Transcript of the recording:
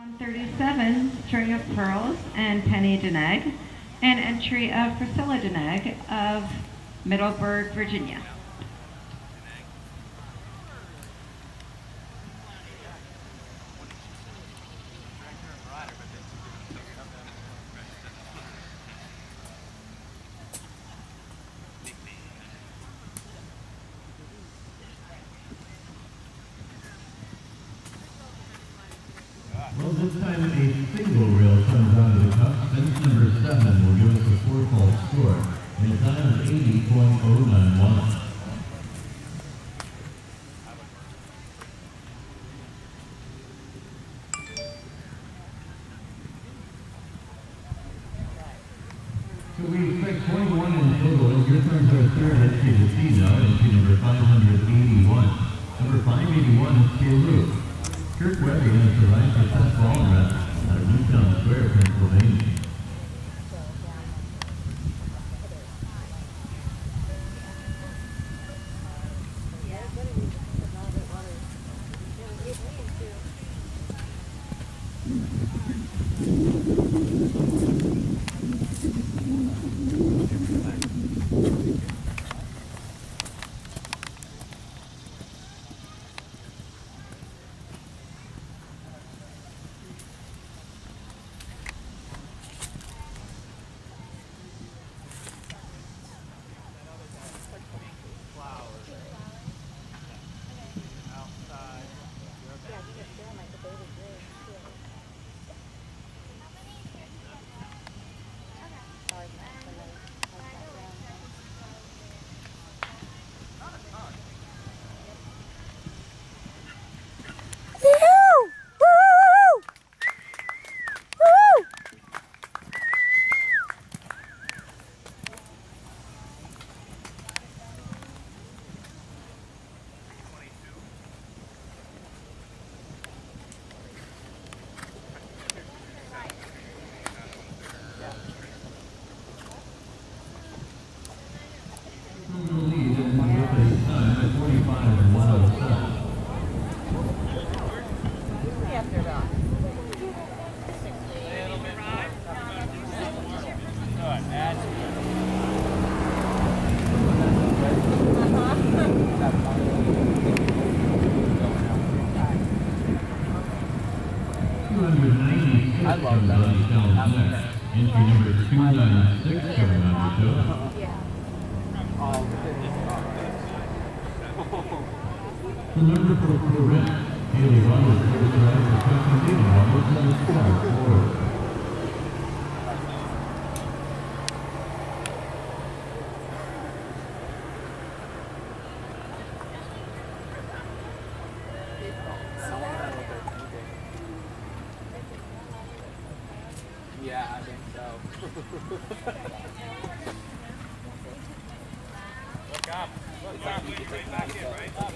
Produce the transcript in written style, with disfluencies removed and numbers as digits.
137, String of Pearls, and Penny Deneg, and entry of Priscilla Deneg of Middleburg, Virginia. Well, this time a single rail comes onto the cup. Fence number 7 will give us the 4-fault score, and the time is 80.091. So we expect 21 in total. Your turn to a third entry to see now, entry number 581. Number 581 is Kaylu. Kirk Webbing has arrived for Seth Wallenrath out of Newtown Square, Pennsylvania. I love that. Entry number 296 coming on the show. The number for Correct, Haley Roberts, first drive for second lead, Roberts on the score, 4. Yeah, I think so. Look up, right back in, right?